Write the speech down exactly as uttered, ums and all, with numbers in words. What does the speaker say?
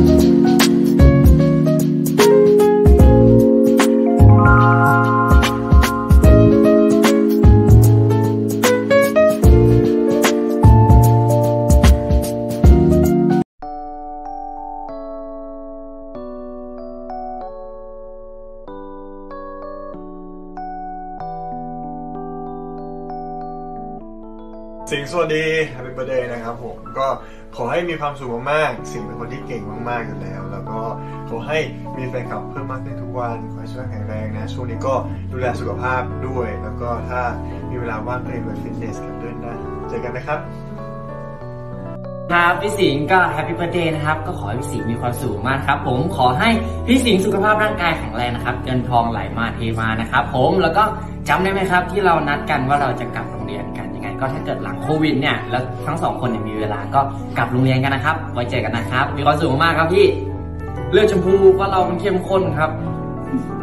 สิงห์สวัสดี Happy Birthday นะครับผมก็ขอให้มีความสุขมากๆสิงห์เป็นคนที่เก่งมากๆอยู่แล้วแล้วก็ขอให้มีแฟนคลับเพิ่มมากขึ้นทุกวันขอให้สุขภาพแข็งแรงนะช่วงนี้ก็ดูแลสุขภาพด้วยแล้วก็ถ้ามีเวลาว่างก็ไปฟิตเนสกันด้วยนะเจอกันนะครับครับพี่สิงห์ก็ Happy Birthday นะครับก็ขอให้พี่สิงห์มีความสุขมากครับผมขอให้พี่สิงห์สุขภาพร่างกายแข็งแรงนะครับเงินทองไหลมาเทมานะครับผมแล้วก็จำได้ไหมครับที่เรานัดกันว่าเราจะกลับโรงเรียนกันยังไงก็ถ้าเกิดหลังโควิดเนี่ยแล้วทั้งสองคนเนี่ยมีเวลาก็กลับโรงเรียนกันนะครับไว้เจอกันนะครับมีความสุขมากครับพี่เลือดชมพูว่าเรามันเข้มข้นครับ